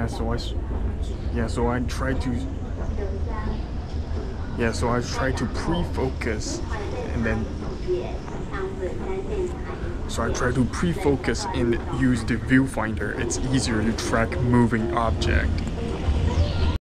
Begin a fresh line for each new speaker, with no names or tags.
so I try to pre-focus, and then and use the viewfinder. It's easier to track moving object.